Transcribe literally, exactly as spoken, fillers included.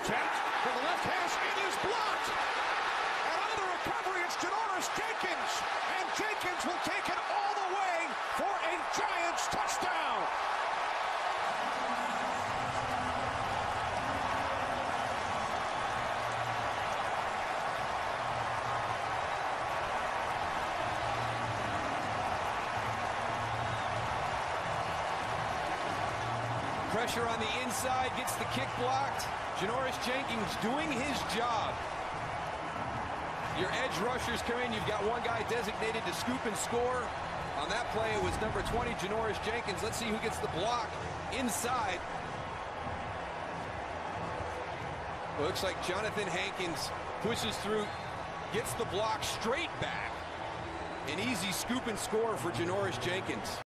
attempt from the left hash. It is blocked. And on the recovery, it's Janoris Jenkins. And Jenkins will take it all the way for a Giants touchdown. Pressure on the inside, gets the kick blocked. Janoris Jenkins doing his job. Your edge rushers come in. You've got one guy designated to scoop and score. On that play, it was number twenty, Janoris Jenkins. Let's see who gets the block inside. Looks like Jonathan Hankins pushes through, gets the block straight back. An easy scoop and score for Janoris Jenkins.